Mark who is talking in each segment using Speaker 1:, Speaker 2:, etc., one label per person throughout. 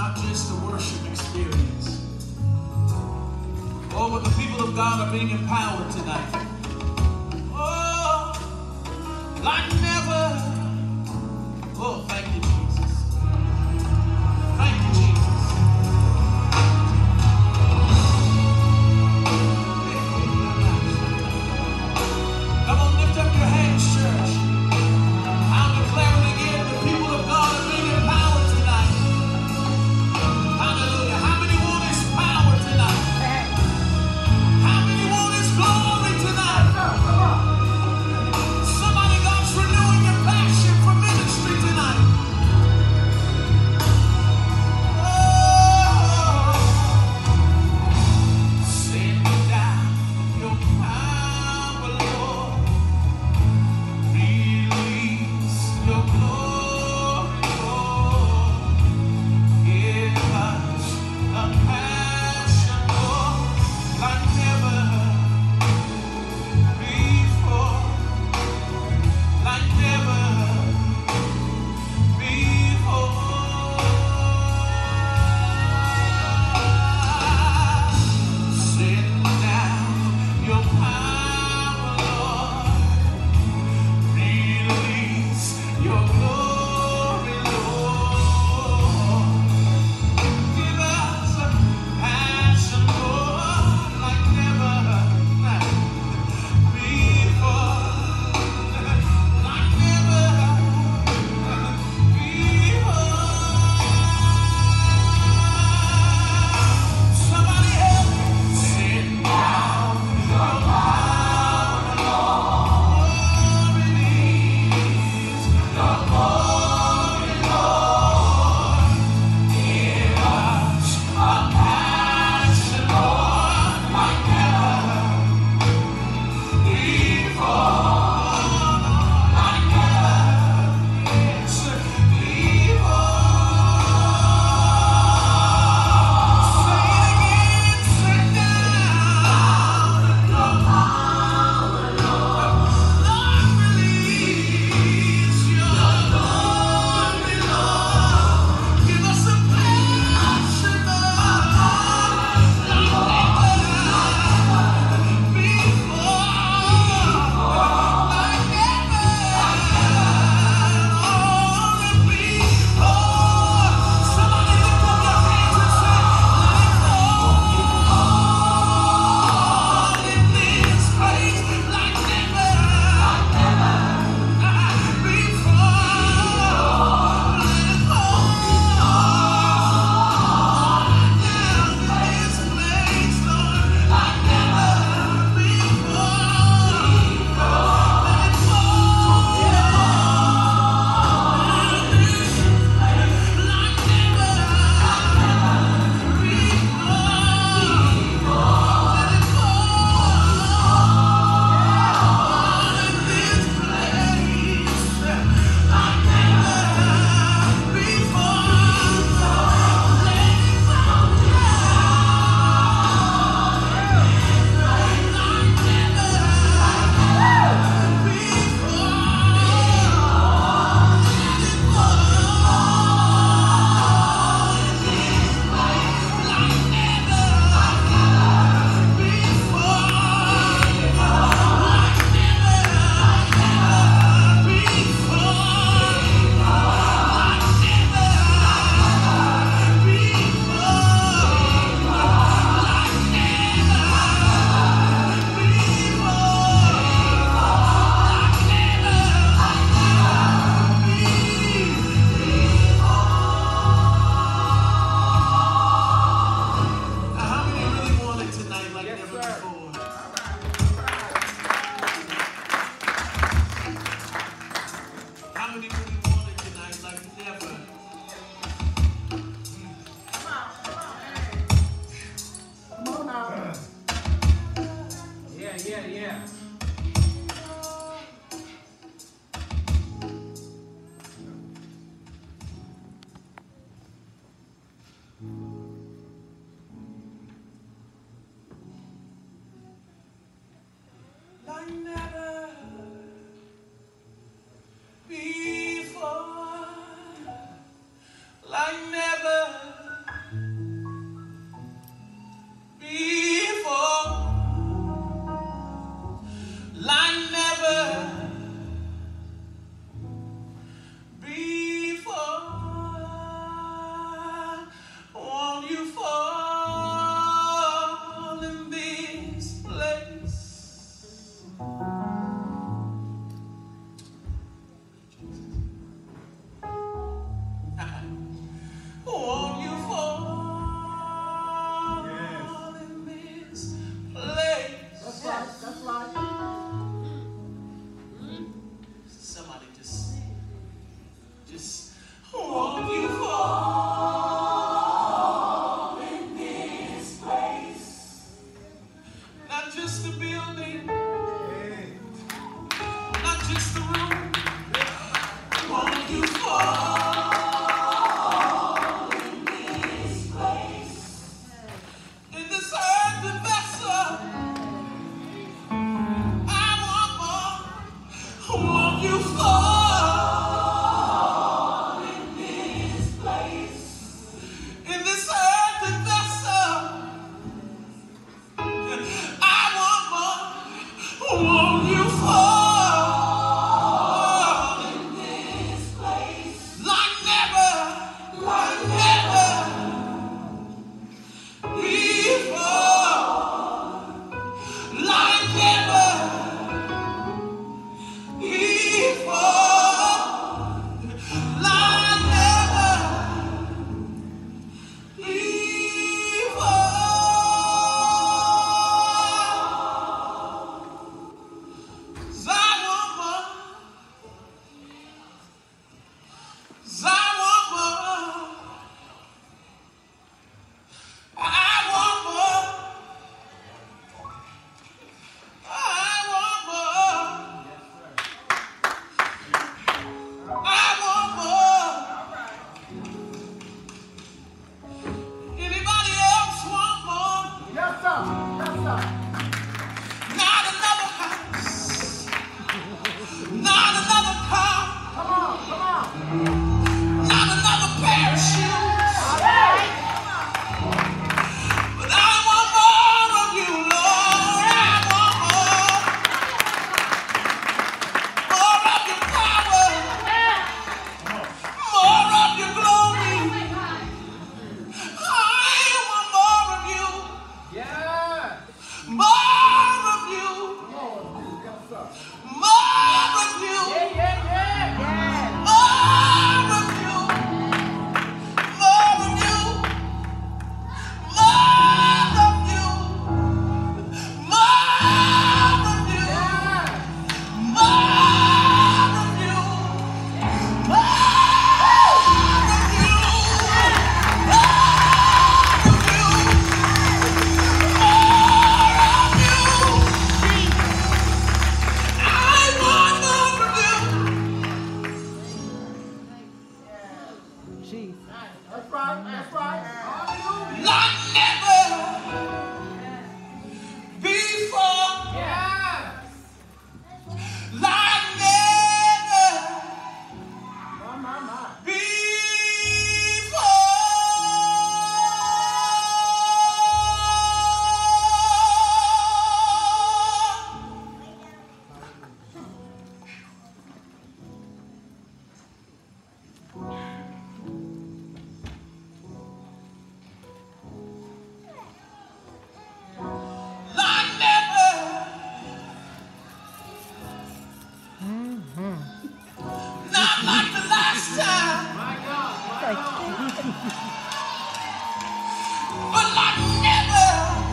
Speaker 1: not just a worship experience. Oh, but the people of God are being empowered tonight. Oh, like never. Oh, thank you, Jesus. Thank you, Jesus. Come on, lift up your hands, church. I'll declare it again. The people of God are being empowered tonight. Hallelujah. How many want His power tonight? How many want His glory tonight? Somebody, God's renewing your passion for ministry tonight. Oh, send down your power, Lord. Release your glory, Lord. Give us a passion, Lord, like never before, like never before. Send down your power, Lord. Release your glory, Lord. Give us a passion, Lord, like never before, like never before. Somebody help me. Send down your power, Lord. Release your glory, Lord. Give us a passion, Lord, like never before, like never before. Say it again, send down your power, Lord. Release your glory, Lord. Give us a passion, Lord, like never before, like never before. Somebody lift up your hands and say, "Let it fall in this place like never before. Let it fall down in this place, Lord, like never before. Let it fall in this place like never before. Let it How many really want it tonight like never before? How many really want it tonight like never?
Speaker 2: Come on now.
Speaker 3: Yeah.
Speaker 1: Not just the building, not just the room. Won't you fall in this place, in this earthen vessel? I want more. Won't you fall in this place, in this earthen vessel? I want more. Won't you fall in this place like never before, like never before, like never before. 'Cause I want more. 'Cause I want more. I want more. I want more. I want more. Anybody else want more?
Speaker 2: Yes, sir. Yes, sir.
Speaker 1: Not another house. Not another car.
Speaker 2: Come on, come on.
Speaker 1: Not another pair of shoes. But I want more of you, Lord. I want more. More of your power. More of your glory. I want more of you.
Speaker 2: Yeah.
Speaker 1: More of you.
Speaker 2: Lord, yes, sir.
Speaker 1: More of you.
Speaker 2: Yeah.
Speaker 1: More of you. More of you. More of you. More of you. More of you.
Speaker 2: That's right. That's right. Hallelujah.
Speaker 1: Like never before,
Speaker 2: Yeah.
Speaker 1: like never
Speaker 2: My.
Speaker 1: like never, not like the last time,
Speaker 2: My God. My God.
Speaker 1: but like never.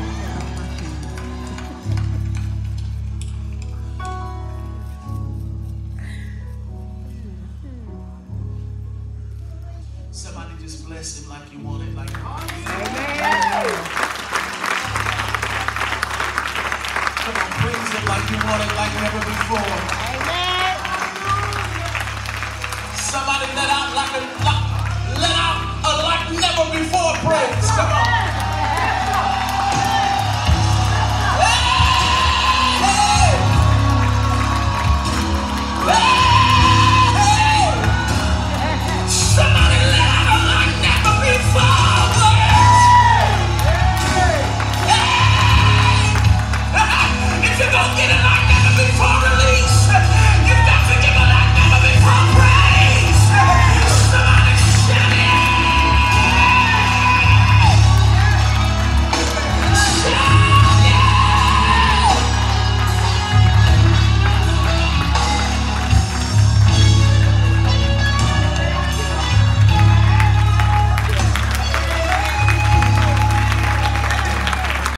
Speaker 1: Somebody just bless him like you want it, like you want it. Come on, praise him like you want it, like never before. Somebody let out like never before praise. Come on.